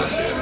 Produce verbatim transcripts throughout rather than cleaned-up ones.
see it.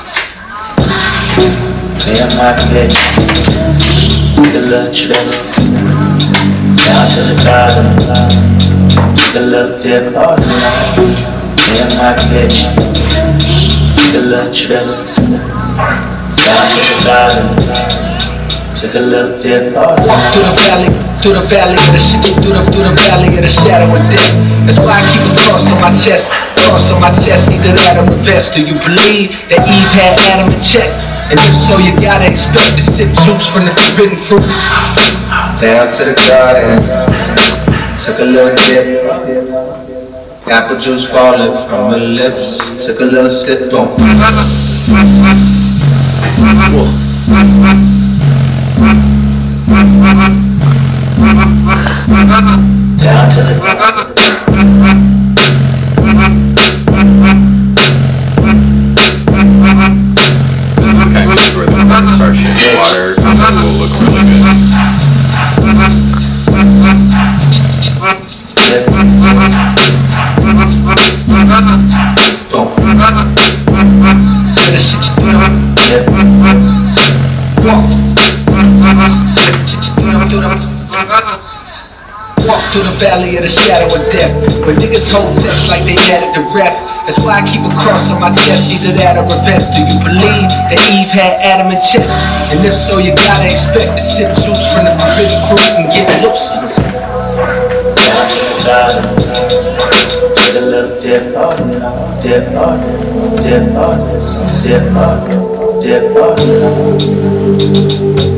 Say I'm not rich, take a little trip down to the garden, take a little dip. Say I'm not rich, take a little trip down to the garden, take a little dip. Walk through the valley, through the valley of the sh through the through the valley of the shadow of death. That's why I keep a cross on my chest, cross on my chest, either that or a vest. Do you believe that Eve had Adam in check? And if so, you gotta expect to sip juice from the forbidden fruit. Down to the garden, took a little dip. Apple juice falling from her lips, took a little sip on. Down to the This is the kind of music where the part starts shooting water, it will look really good. Walk through the valley of the shadow of death, but niggas hold text like they added the rep. That's why I keep a cross on my chest, either that or a vest. Do you believe that Eve had Adam in check? And if so, you gotta expect to sip juice from the forbidden fruit and get loose. down to the garden, take a little dip, dip, dip, dip, dip, dip.